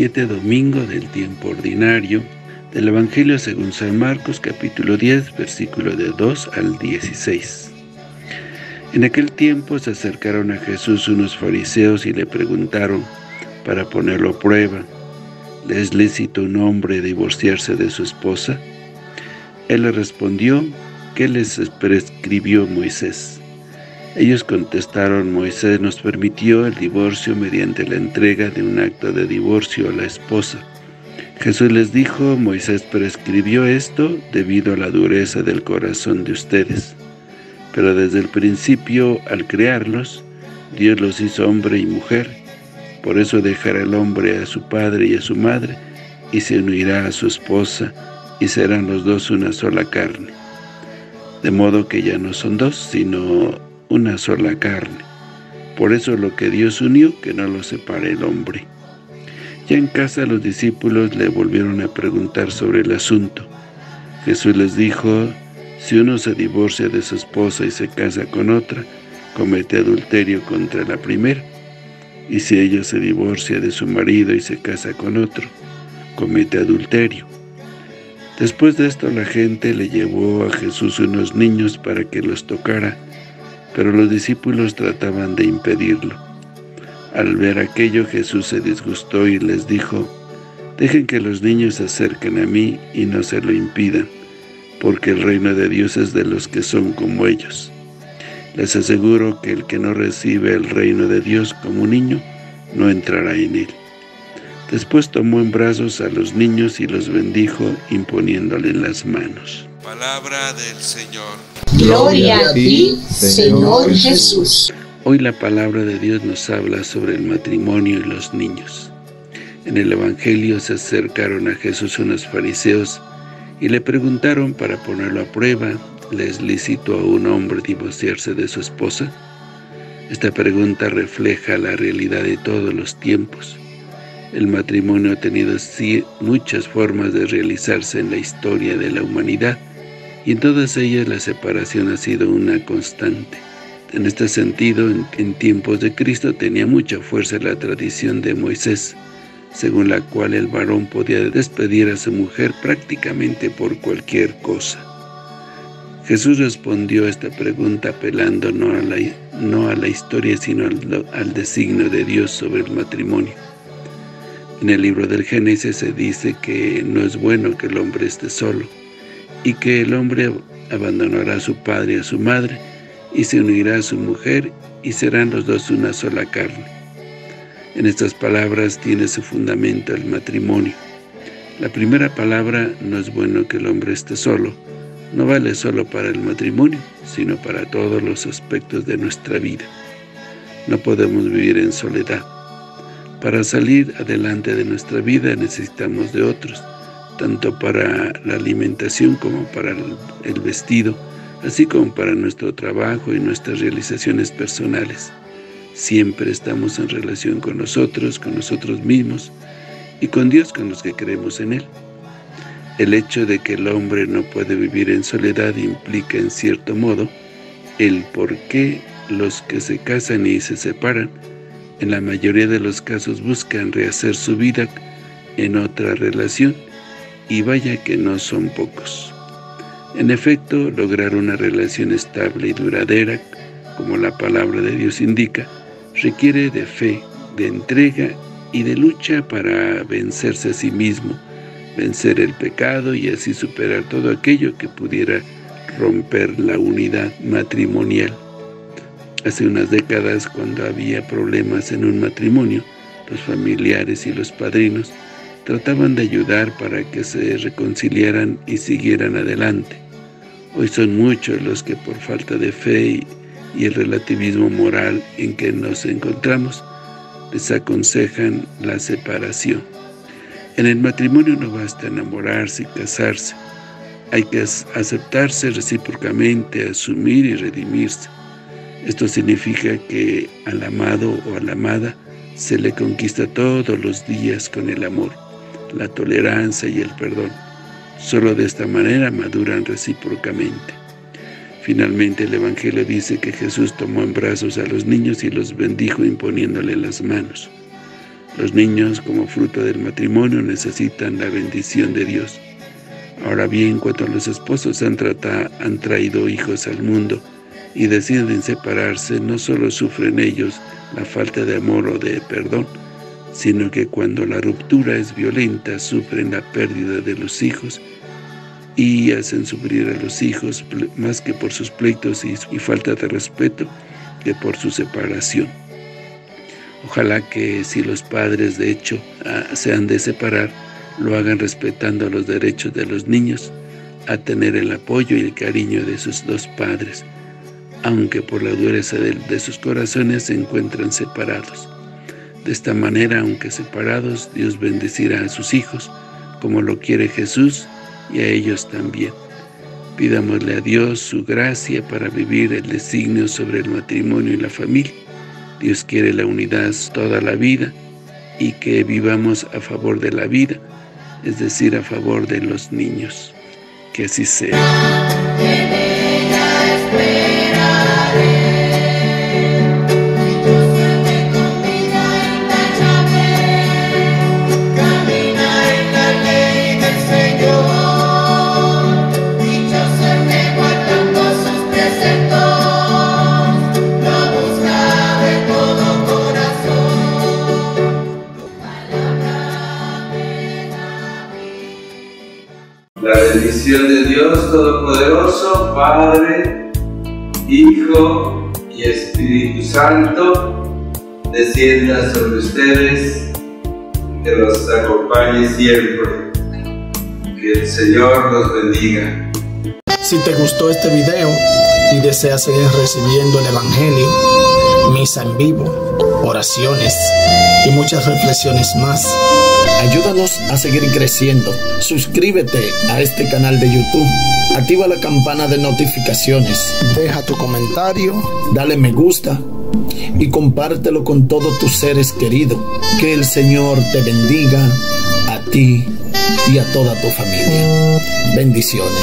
17, domingo del tiempo ordinario, del Evangelio según San Marcos, capítulo 10, versículo de 2 al 16. En aquel tiempo se acercaron a Jesús unos fariseos y le preguntaron, para ponerlo a prueba, ¿le es lícito a un hombre divorciarse de su esposa? Él le respondió, ¿qué les prescribió Moisés? Ellos contestaron, Moisés nos permitió el divorcio mediante la entrega de un acta de divorcio a la esposa. Jesús les dijo, Moisés prescribió esto debido a la dureza del corazón de ustedes. Pero desde el principio, al crearlos, Dios los hizo hombre y mujer. Por eso dejará el hombre a su padre y a su madre, y se unirá a su esposa, y serán los dos una sola carne. De modo que ya no son dos, sino una sola carne. Por eso lo que Dios unió, que no lo separe el hombre. Ya en casa los discípulos le volvieron a preguntar sobre el asunto. Jesús les dijo, si uno se divorcia de su esposa y se casa con otra, comete adulterio contra la primera. Y si ella se divorcia de su marido y se casa con otro, comete adulterio. Después de esto la gente le llevó a Jesús unos niños para que los tocara, pero los discípulos trataban de impedirlo. Al ver aquello, Jesús se disgustó y les dijo, dejen que los niños se acerquen a mí y no se lo impidan, porque el reino de Dios es de los que son como ellos. Les aseguro que el que no recibe el reino de Dios como un niño, no entrará en él. Después tomó en brazos a los niños y los bendijo, imponiéndoles las manos. Palabra del Señor. Gloria a ti, Señor Jesús. Hoy la palabra de Dios nos habla sobre el matrimonio y los niños. En el Evangelio se acercaron a Jesús unos fariseos y le preguntaron para ponerlo a prueba, ¿le es lícito a un hombre divorciarse de su esposa? Esta pregunta refleja la realidad de todos los tiempos. El matrimonio ha tenido muchas formas de realizarse en la historia de la humanidad, y en todas ellas la separación ha sido una constante. En este sentido, en tiempos de Cristo tenía mucha fuerza la tradición de Moisés, según la cual el varón podía despedir a su mujer prácticamente por cualquier cosa. Jesús respondió a esta pregunta apelando no a la historia, sino al designio de Dios sobre el matrimonio. En el libro del Génesis se dice que no es bueno que el hombre esté solo, y que el hombre abandonará a su padre y a su madre, y se unirá a su mujer, y serán los dos una sola carne. En estas palabras tiene su fundamento el matrimonio. La primera palabra, no es bueno que el hombre esté solo, no vale solo para el matrimonio, sino para todos los aspectos de nuestra vida. No podemos vivir en soledad. Para salir adelante de nuestra vida necesitamos de otros, tanto para la alimentación como para el vestido, así como para nuestro trabajo y nuestras realizaciones personales. Siempre estamos en relación con nosotros mismos y con Dios, con los que creemos en Él. El hecho de que el hombre no puede vivir en soledad implica en cierto modo el por qué los que se casan y se separan, en la mayoría de los casos buscan rehacer su vida en otra relación, y vaya que no son pocos. En efecto, lograr una relación estable y duradera, como la palabra de Dios indica, requiere de fe, de entrega y de lucha para vencerse a sí mismo, vencer el pecado y así superar todo aquello que pudiera romper la unidad matrimonial. Hace unas décadas, cuando había problemas en un matrimonio, los familiares y los padrinos trataban de ayudar para que se reconciliaran y siguieran adelante. Hoy son muchos los que por falta de fe y el relativismo moral en que nos encontramos, les aconsejan la separación. En el matrimonio no basta enamorarse y casarse, hay que aceptarse recíprocamente, asumir y redimirse. Esto significa que al amado o a la amada se le conquista todos los días con el amor, la tolerancia y el perdón. Solo de esta manera maduran recíprocamente. Finalmente, el Evangelio dice que Jesús tomó en brazos a los niños y los bendijo imponiéndole las manos. Los niños, como fruto del matrimonio, necesitan la bendición de Dios. Ahora bien, cuando los esposos han traído hijos al mundo y deciden separarse, no solo sufren ellos la falta de amor o de perdón, sino que cuando la ruptura es violenta, sufren la pérdida de los hijos y hacen sufrir a los hijos más que por sus pleitos y falta de respeto, que por su separación. Ojalá que si los padres de hecho se han de separar, lo hagan respetando los derechos de los niños a tener el apoyo y el cariño de sus dos padres, aunque por la dureza de sus corazones se encuentran separados. De esta manera, aunque separados, Dios bendecirá a sus hijos, como lo quiere Jesús, y a ellos también. Pidámosle a Dios su gracia para vivir el designio sobre el matrimonio y la familia. Dios quiere la unidad toda la vida y que vivamos a favor de la vida, es decir, a favor de los niños. Que así sea. La bendición de Dios Todopoderoso, Padre, Hijo y Espíritu Santo, descienda sobre ustedes, que los acompañe siempre. Que el Señor los bendiga. Si te gustó este video y deseas seguir recibiendo el Evangelio, misa en vivo, oraciones y muchas reflexiones más, ayúdanos a seguir creciendo. Suscríbete a este canal de YouTube, activa la campana de notificaciones, deja tu comentario, dale me gusta y compártelo con todos tus seres queridos. Que el Señor te bendiga a ti y a toda tu familia. Bendiciones.